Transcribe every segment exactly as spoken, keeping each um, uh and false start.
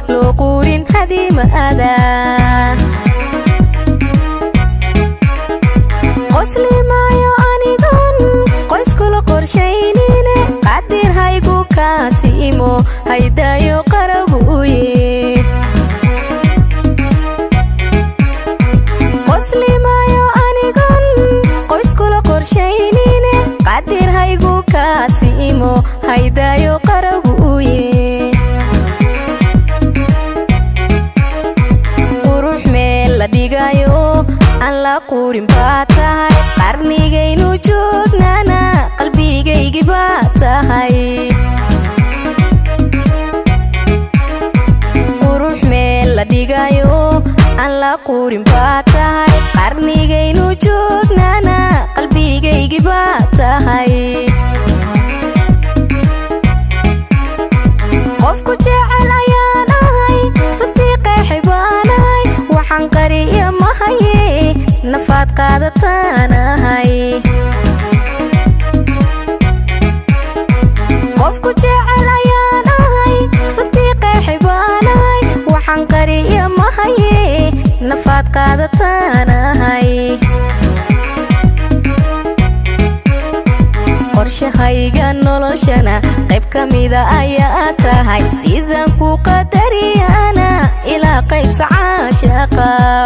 loo quurin hadiimada qoslimaayo anigon qoyskula qorshaynine qadir haygu kaasiimo haydaayo qarabuye qoslimaayo anigon qoyskula qorshaynine qadir haygu kaasiimo haydaayo qarabuye qurux meel la dhigayo aan la quurin baa tahay qarnigaynu joognana qalbigaygi baa tahay qurux meel la dhigayo aan la quurin baa tahay qarnigaynu joognana qalbigaygi baa tahay qofku jecel ayaan ahay runtii qeexi baanahay waxaan qariya mahaye nafaad qaadataan ahay qofku jecel ayaan ahay runtii qeexi baanahay waxaan qariya mahaye nafaad qaadataan ahay qorshahayga noloshana qayb ka mida ayaa tahay sidaan ku qadariyana ilaa qayb sacaashaqa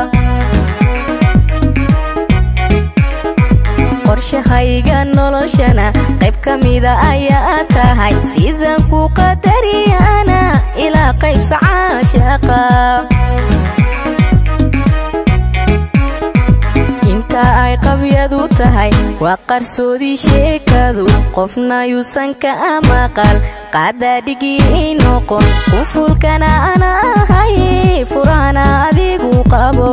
qorshahayga noloshana qayb ka mida ayaa tahay sidaan ku qadariyana ilaa qayb sacaashaqa inta ay qabyadu tahay waa qarsoodii sheekadu qofna yuusan ka maqal qadaadhigii noqon qufulkana ana ahay furana adigu qabo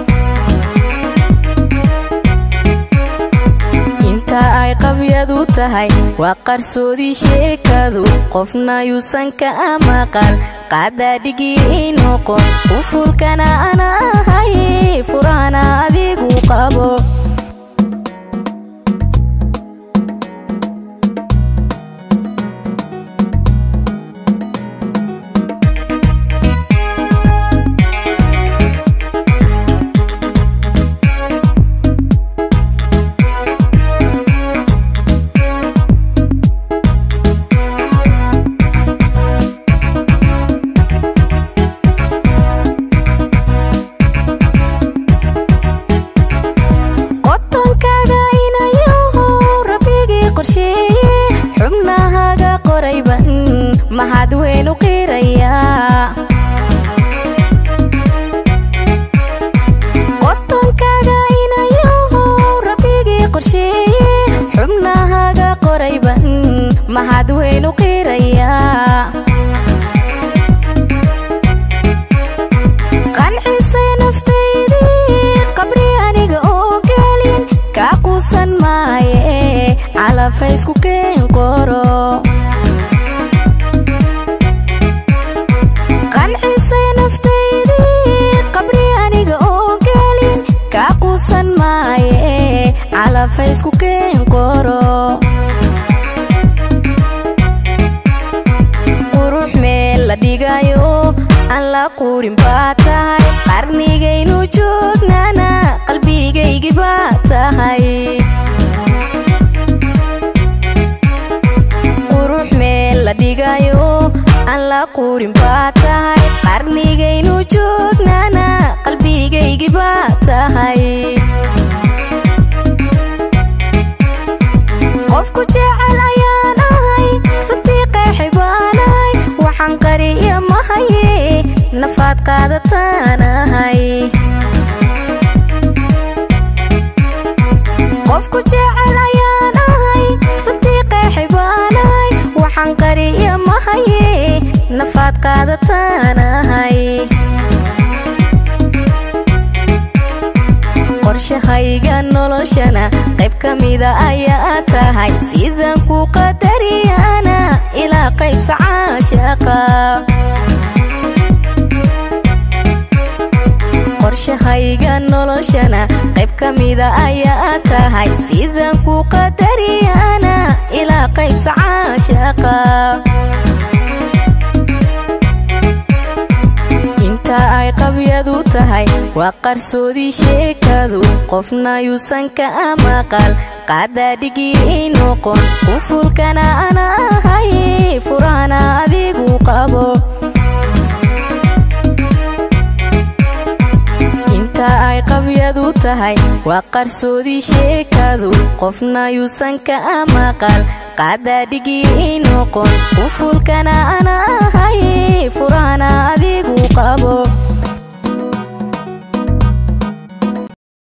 inta ay qabyadu tahay waa qarsoodii sheekadu qofna yuusan ka maqal qadaadhigii noqon qufulkana ana ahay furana adigu qabo mahad weyn u qiraya qotonkaaga inayo rabbigii qorsheeye xubnahaaga qorayban mahad weyn u qiraya qancisay naftaydii qabri aniga oo gelin kaa quusan maaye calafaysku keen qoro calafaysku keen qoro qurux meel la dhigayo aan la quurin baa tahay qarnigaynu joognana qalbigaygi baa tahay qurux meel la dhigayo aan la quurin baa tahay qarnigaynu joognana qalbigaygi baa tahay qofku jecel ayaan ahay runtii qeexi baanahay waxaan qariya mahaye nafaad qaadataan ahay qofku jecel ayaan ahay runtii qeexi baanahay waxaan qariya mahaye nafaad qaadataan ahay qorshahayga noloshana qayb ka mida ayaa tahay sidaan ku qadariyana ilaa qayb sacaashaqa qorshahayga noloshana qayb ka mida ayaa tahay sidaan ku qadariyana ilaa qayb sacaashaqa qabyadu tahay waa qarsoodi sheekadu qofna yuusan ka maqal qaada dhigi noqon qufulkana ana hay furana adigu qabo inta ay qabyadu tahay waa qarsoodi sheekadu qofna yuusan ka maqal qaada dhigi noqon qufulkana ana hay furana